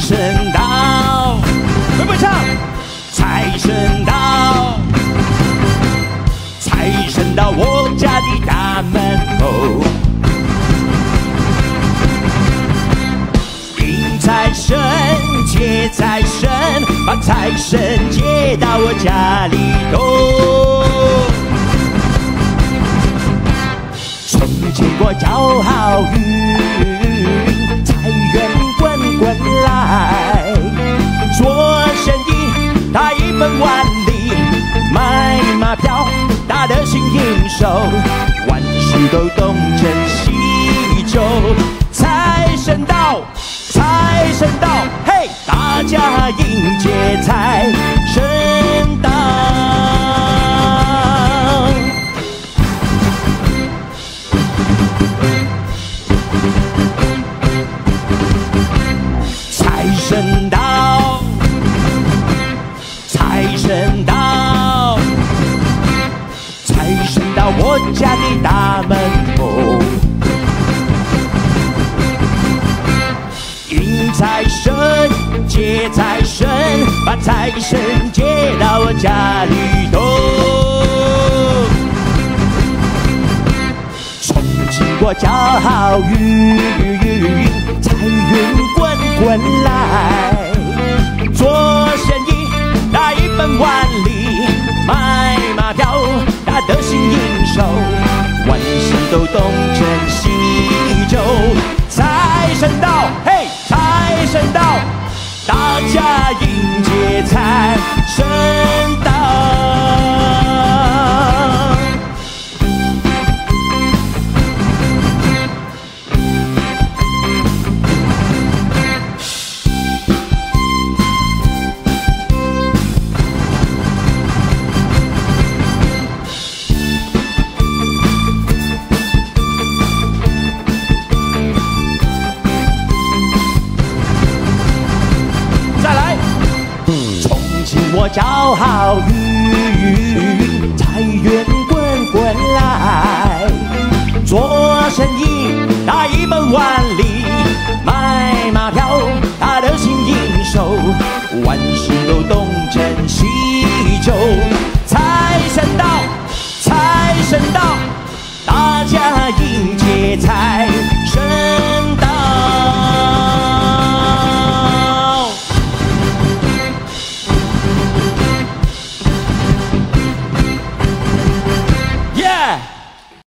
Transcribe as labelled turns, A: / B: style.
A: 神到，会不会唱？财神到，财神到我家的大门口。迎财神，接财神，把财神接到我家里头。从经过叫好运，财源滚滚来。做生意打一本万利，买马票打得心应手，万事都东成西就。财神到，财神到，嘿，大家迎接财神到。财神到，财神到，财神到我家的大门口。迎财神，接财神，把财神接到我家里头。从经过叫好运，财运滚滚来。做生意打一本万利，买马票打得心应手，万事都东成西就。财神到，嘿，财神到，大家迎接财神到。我叫好运，财源滚滚来。做生意打一本万利，买马票打得心应手，万事都东成西就。财神到，财神到，大家迎接财